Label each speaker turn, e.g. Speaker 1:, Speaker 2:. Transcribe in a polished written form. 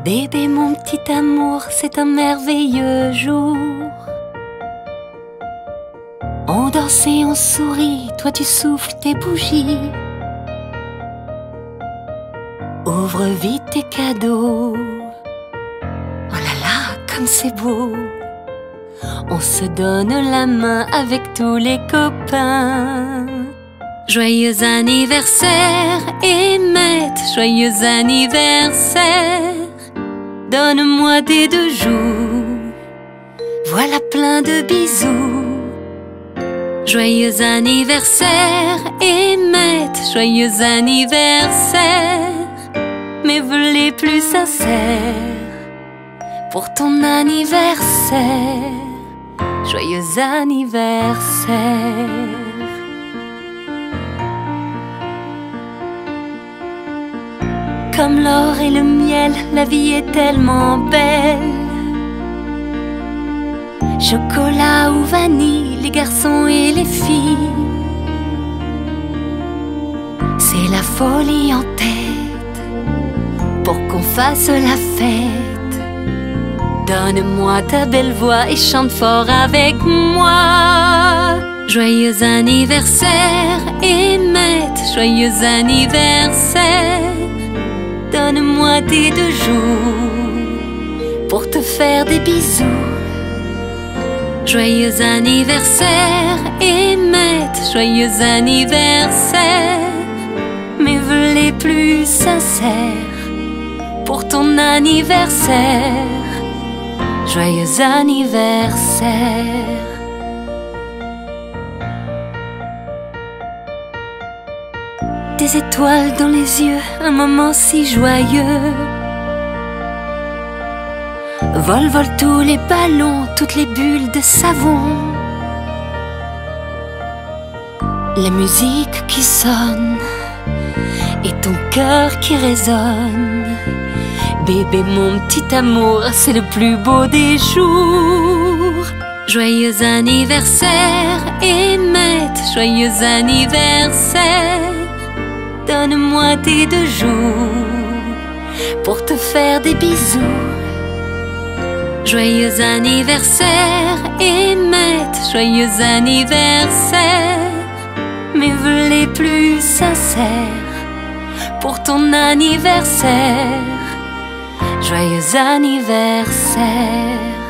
Speaker 1: Bébé, mon petit amour, c'est un merveilleux jour. On danse et on sourit, toi tu souffles tes bougies. Ouvre vite tes cadeaux. Oh là là, comme c'est beau. On se donne la main avec tous les copains. Joyeux anniversaire, Emmett, joyeux anniversaire. Donne-moi des 2 jours, voilà plein de bisous. Joyeux anniversaire, Emmett, joyeux anniversaire. Mes vœux les plus sincères pour ton anniversaire. Joyeux anniversaire. Comme l'or et le miel, la vie est tellement belle. Chocolat ou vanille, les garçons et les filles. C'est la folie en tête pour qu'on fasse la fête. Donne-moi ta belle voix et chante fort avec moi. Joyeux anniversaire, Emmett, joyeux anniversaire. Donne-moi tes 2 jours pour te faire des bisous. Joyeux anniversaire, Emmett, joyeux anniversaire. Mes vœux les plus sincères pour ton anniversaire. Joyeux anniversaire. Des étoiles dans les yeux, un moment si joyeux. Volent, volent tous les ballons, toutes les bulles de savon. La musique qui sonne et ton cœur qui résonne. Bébé, mon petit amour, c'est le plus beau des jours. Joyeux anniversaire, Emmett, joyeux anniversaire. Donne-moi tes 2 jours pour te faire des bisous. Joyeux anniversaire, Emmett, joyeux anniversaire. Mes vœux les plus sincères pour ton anniversaire. Joyeux anniversaire.